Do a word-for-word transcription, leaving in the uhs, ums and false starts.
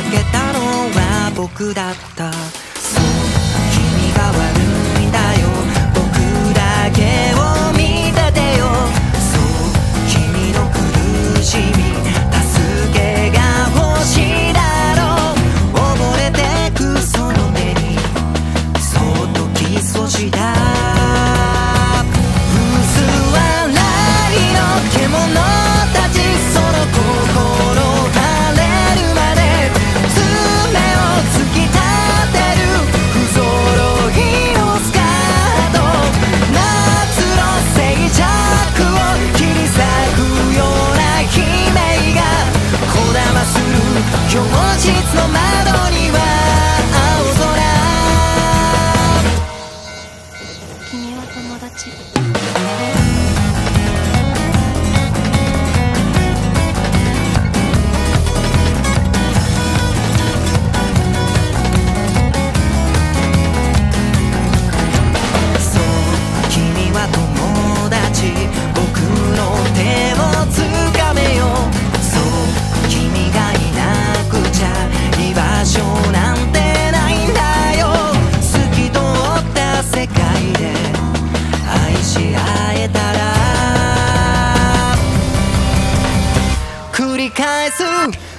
けたのは僕だった。そう君が悪いんだよ、僕だけを見ててよ。そう君の苦しみ助けが欲しいだろう。溺れてくその目にそっとキスをした。薄笑いの獣たち、その心晴れるまで爪を突き立てる不揃いのスカート。夏の静寂を切り裂くような悲鳴がこだまする教室の窓には青空。君は友達。僕の手をつかめよ。そう君がいなくちゃ居場所なんてないんだよ。透き通った世界で愛し合えたら繰り返す